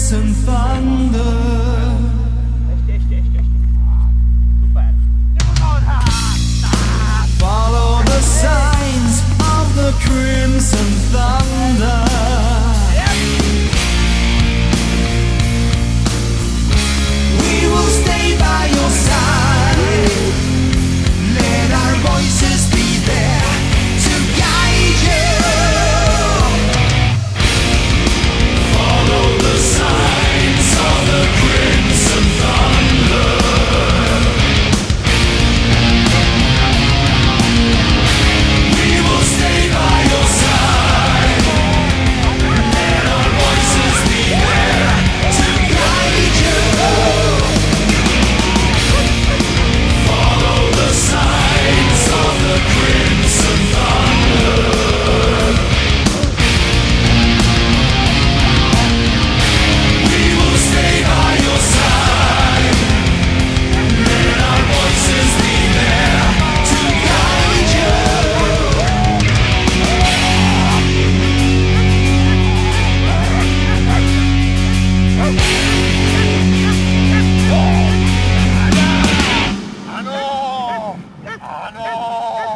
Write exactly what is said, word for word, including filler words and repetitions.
crimson thunder. Follow the signs of the crimson thunder. We will stay by your side. Let our voices be there to guide you. Follow the signs of the crimson thunder. We will stay by your side. Let our voices be there to guide you. Follow the signs of the crimson thunder. We will stay by your side. Let our voices be there to guide you. Ah no! Ah no!